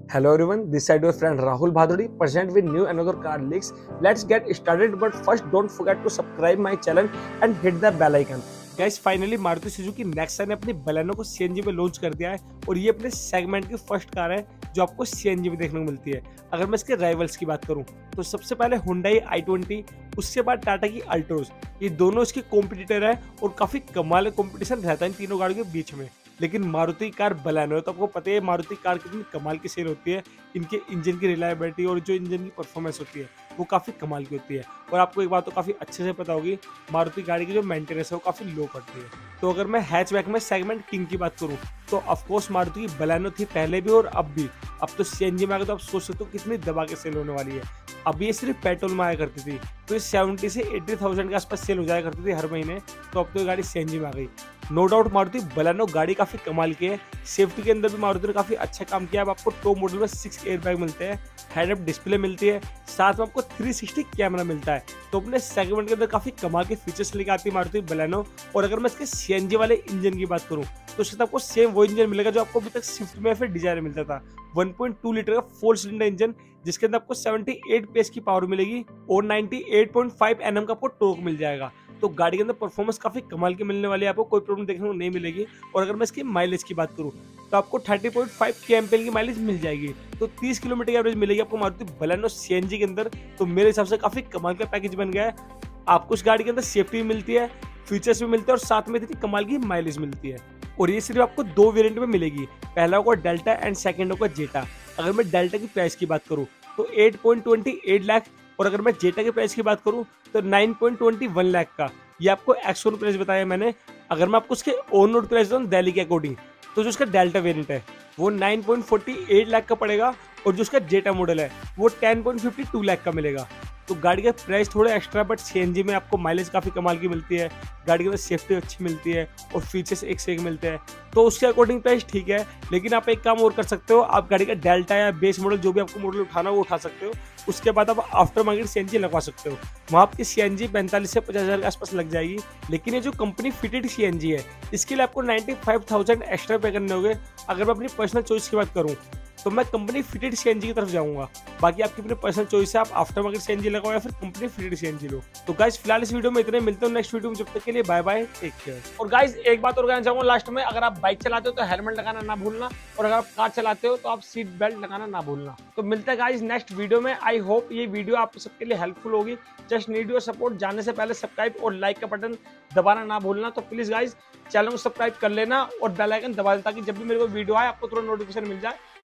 Hello everyone, this side your friend Rahul Bhaduri present with new another car leaks. Let's get started, but first don't forget to subscribe my channel and hit the bell icon. Guys finally Maruti Suzuki Nexa ने अपनी Baleno को CNG में launch कर दिया है और ये अपने सेगमेंट की फर्स्ट कार है जो आपको सीएनजी में देखने को मिलती है। अगर मैं इसके राइवल्स की बात करूं तो सबसे पहले हुंडई i20, उसके बाद टाटा की अल्ट्रोज, ये दोनों इसके कॉम्पिटिटर है और काफी कमाल कॉम्पिटिशन रहता है इन तीनों गाड़ियों के बीच में। लेकिन मारुति कार बलेनो है तो आपको पता है मारुति कार कितनी कमाल की सेल होती है। इनके इंजन की रिलायबिलिटी और जो इंजन की परफॉर्मेंस होती है वो काफ़ी कमाल की होती है। और आपको एक बात तो काफ़ी अच्छे से पता होगी, मारुति गाड़ी की जो मेंटेनेंस है वो काफ़ी लो पड़ती है। तो अगर मैं हैचबैक में सेगमेंट किंग की बात करूँ तो ऑफकोर्स मारुति की बलेनो थी पहले भी और अब भी। अब तो सीएनजी में आगे तो आप सोच सकते हो कितनी दबा के सेल होने वाली है। अभी ये सिर्फ पेट्रोल में आया करती थी तो ये 70 से 80,000 के आसपास सेल हो जाया करती थी हर महीने। तो अब तो ये गाड़ी सीएनजी में आ गई। नो डाउट मारुति बलेनो गाड़ी काफी कमाल की है। सेफ्टी के अंदर भी मारुति ने काफी अच्छा काम किया। अब आपको टॉप मॉडल में 6 एयरबैग मिलते हैं, हेड अप डिस्प्ले मिलती है, साथ में आपको 360 कैमरा मिलता है। तो अपने सेगमेंट के अंदर काफी कमाल के फीचर्स लेके आती है मारुति बलेनो। और अगर मैं इसके सीएनजी वाले इंजन की बात करूं तो उसके साथ आपको सेम वो इंजन मिलेगा जो आपको अभी तक स्विफ्ट में फिर डिजायर मिलता था। 1.2 लीटर का 4 सिलेंडर इंजन जिसके अंदर आपको 78 PS की पावर मिलेगी और 98.5 Nm का आपको टॉर्क मिल जाएगा। तो गाड़ी के अंदर परफॉर्मेंस काफी कमाल की मिलने वाली है, आपको कोई प्रॉब्लम देखने को नहीं मिलेगी। और अगर मैं इसकी माइलेज की बात करूं तो आपको 30.5 kmpl की माइलेज मिल जाएगी। तो 30 किलोमीटर की एवरेज मिलेगी आपको मारुति बलेनो सीएनजी के अंदर। तो मेरे हिसाब से काफी कमाल का पैकेज बन गया है। आपको इस गाड़ी के अंदर सेफ्टी भी मिलती है, फीचर्स भी मिलते हैं और साथ में इतनी कमाल की माइलेज मिलती है। और ये सिर्फ आपको 2 वेरिएंट में मिलेगी, पहला होगा डेल्टा एंड सेकंड होगा जेटा। अगर मैं डेल्टा की प्राइस की बात करूं तो 8.28 लाख और अगर मैं जेटा के प्राइस की बात करूं तो 9.21 लाख का ये आपको एक्स-शोरूम प्राइस बताया मैंने। अगर मैं आपको उसके ऑन रोड प्राइस दूं दिल्ली के अकॉर्डिंग तो जो उसका डेल्टा वेरिएंट है वो 9.48 लाख का पड़ेगा और जो उसका जेटा मॉडल है वो 10.52 लाख का मिलेगा। तो गाड़ी का प्राइस थोड़ा एक्स्ट्रा, बट सीएनजी में आपको माइलेज काफ़ी कमाल की मिलती है, गाड़ी के अंदर सेफ्टी अच्छी मिलती है और फीचर्स एक से एक मिलते हैं। तो उसके अकॉर्डिंग प्राइस ठीक है। लेकिन आप एक काम और कर सकते हो, आप गाड़ी का डेल्टा या बेस मॉडल जो भी आपको मॉडल उठाना वो उठा सकते हो। उसके बाद आप आफ्टर मार्केट सीएनजी लगवा सकते हो। वहाँ आपकी सीएनजी 45 से 50,000 के आसपास लग जाएगी। लेकिन ये जो कंपनी फिटेड सीएनजी है इसके लिए आपको 95,000 एक्स्ट्रा पे करने होंगे। अगर मैं अपनी पर्सनल चॉइस की बात करूँ तो मैं कंपनी फिटेड सीएनजी की तरफ जाऊंगा। बाकी आपकी अपनी पर्सनल चॉइस है, आप आफ्टर मार्केट सीएनजी लगाओ या फिर कंपनी फिटेड सीएनजी लो। तो गाइस फिलहाल इस वीडियो में इतने, मिलते हैं नेक्स्ट वीडियो में, जब तक के लिए बाय बाय, टेक केयर। और गाइस एक बात और कहना चाहूंगा लास्ट में, अगर आप बाइक चलाते हो तो हेलमेट लगाना ना भूलना और अगर आप कार चलाते हो तो आप सीट बेल्ट लगाना ना भूलना। तो मिलते हैं गाइस नेक्स्ट वीडियो में। आई होप ये वीडियो आप सबके लिए हेल्पफुल होगी। Just need your support. जाने से पहले सब्सक्राइब और लाइक का बटन दबाना ना भूलना। तो प्लीज गाइस चैनल को सब्सक्राइब कर लेना और बेल आइकन दबा देना ताकि जब भी मेरे को वीडियो आए आपको तुरंत नोटिफिकेशन मिल जाए।